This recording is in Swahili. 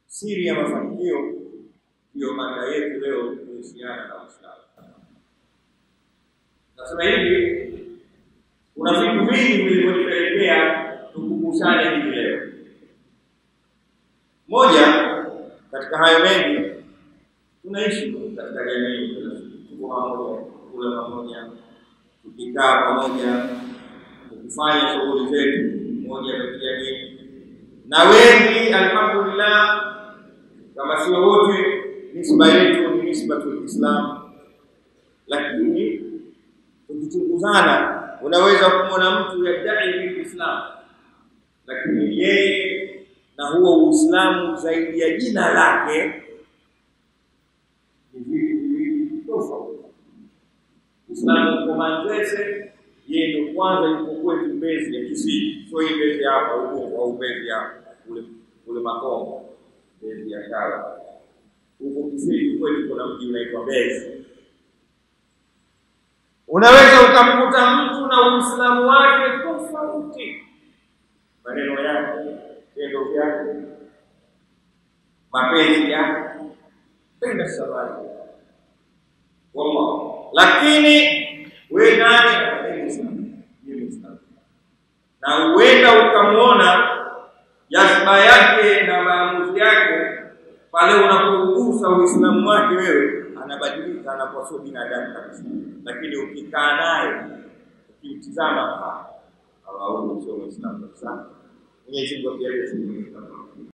siri ya mafanikio ndio mada yetu leo kuhusiana na Uislamu. Nasema hivi, kuna vitu vingi vilivyopelekea tukukusanye hivi leo. Moja katika hayo mengi, tunaishi katika jamii, tuko pamoja, kula pamoja, tukikaa pamoja, tukifanya shughuli zetu moja za kijamii. Na wengi alhamdulillah, kama sio wote, nisba yetu ni nisbatul Islam. Lakini tukichunguzana, unaweza kumwona mtu yadai Islam, lakini yeye na huo Uislamu zaidi ya jina lake ni vitu viwili tofauti. Uislamu kwa Manzese, yeye ndio kwanza yuko kwetu Mbezi ya Kisii, sio hii Mbezi hapa huko au Mbezi hapa kule Makongo, Mbezi ya Kawa. Huko Kisii kwetu kuna mji unaitwa Mbezi. Unaweza ukamkuta mtu na Uislamu wake tofauti, maneno yake, tendo vyake, mapenzi yake, penda sabari wallah, lakini wewe nani Muislamu, na uenda ukamuona jazba yake na maamuzi yake pale unapogusa Uislamu wake, wewe anabadilika, anakuwa sio binadamu kabisa. Lakini ukikaa naye, ukimtizama, huyu sio Muislamu kabisa. Mwenyezi Mungu ajalie sisi.